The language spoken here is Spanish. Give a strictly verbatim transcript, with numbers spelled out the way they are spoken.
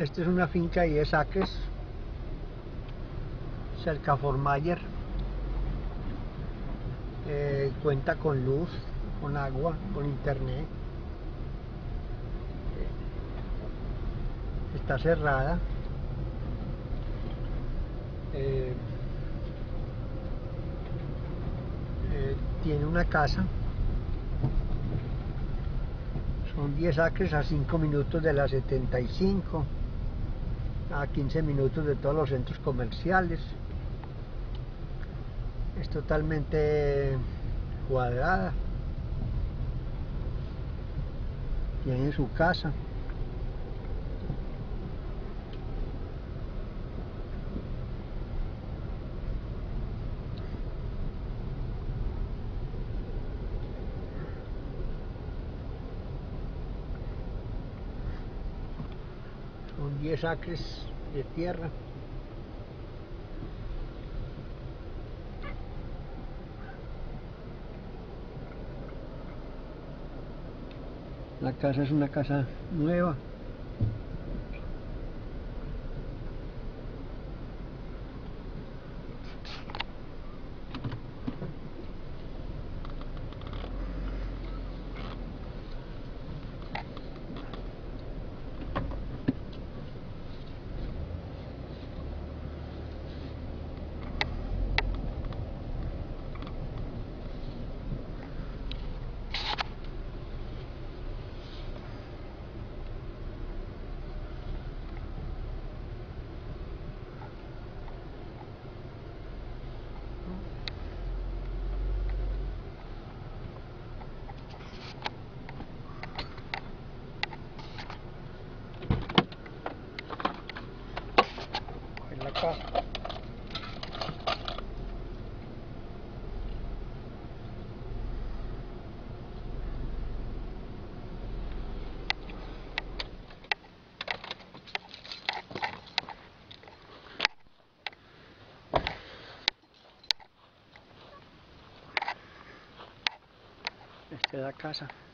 Esta es una finca de diez acres, cerca a Fort Myers. Eh, cuenta con luz, con agua, con internet. Está cerrada. Eh, eh, tiene una casa. Son diez acres a cinco minutos de la setenta y cinco, a quince minutos de todos los centros comerciales. Es totalmente cuadrada. Tiene su casa. Son diez acres de tierra. La casa es una casa nueva. Es la casa. Esta es la casa.